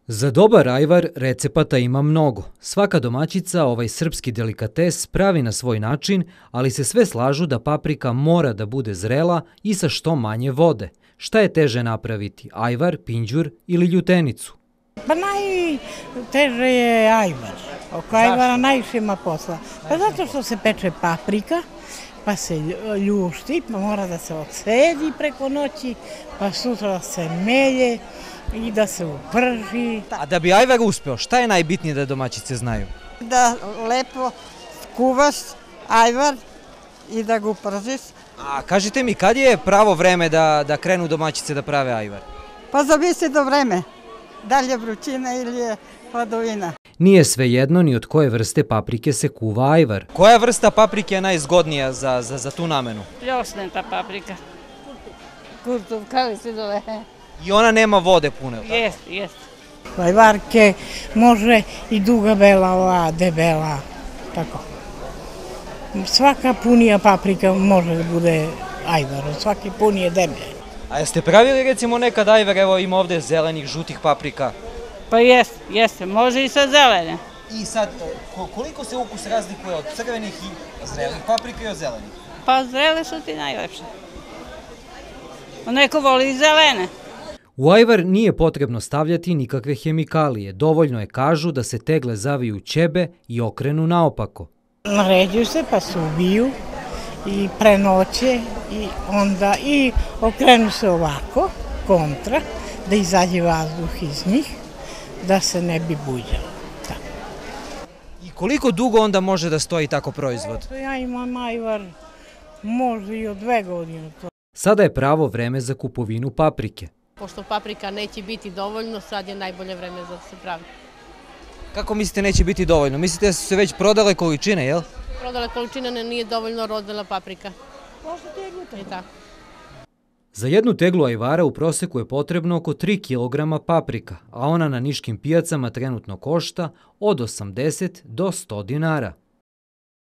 Za dobar ajvar recepata ima mnogo. Svaka domaćica ovaj srpski delikates pravi na svoj način, ali se sve slažu da paprika mora da bude zrela i sa što manje vode. Šta je teže napraviti, ajvar, pinđur ili ljutenicu? Pa najteže je ajvar. Oko ajvara najviše ima posla. Pa zato što se peče paprika, pa se ljušti, pa mora da se odsedi preko noći, pa sutra da se melje i da se uprži. A da bi ajvar uspeo, šta je najbitnije da domaćice znaju? Da lepo skuvaš ajvar i da ga upržiš. A kažite mi, kad je pravo vreme da krenu domaćice da prave ajvar? Pa zavisi do vreme, da li je vrućina ili je hladovina. Nije svejedno ni od koje vrste paprike se kuva ajvar. Koja vrsta paprike je najzgodnija za tu namenu? Pljosneta paprika. Kurtov, kako se zove? I ona nema vode pune. Jest. Ajvarke može i duga bela, ova debela, tako. Svaka punija paprika može da bude ajvar, svaki pun je deblje. A jeste pravili recimo nekad ajvar, evo ima ovde zelenih, žutih paprika? Pa jeste, može i sa zelene. I sad, koliko se ukus razlikuje od crvenih i zrelih paprika i od zelenih? Pa zrele su ti najlepše. Neko voli i zelene. U ajvar nije potrebno stavljati nikakve hemikalije. Dovoljno je, kažu, da se tegle zaviju u ćebe i okrenu naopako. Naređuju se pa se ubiju i prenoće i onda i okrenu se ovako, kontra, da izađe vazduh iz njih, da se ne bi buđalo. I koliko dugo onda može da stoji tako proizvod? Ja imam ajvar, može i od 2 godine. Sada je pravo vreme za kupovinu paprike. Pošto paprika neće biti dovoljno, sad je najbolje vreme za da se pravi. Kako mislite neće biti dovoljno? Mislite da su se već prodale količine, jel? Prodale količine, nije dovoljno rodila paprika. I tako. Za jednu teglu ajvara u proseku je potrebno oko 3 kg paprika, a ona na niškim pijacama trenutno košta od 80 do 100 dinara.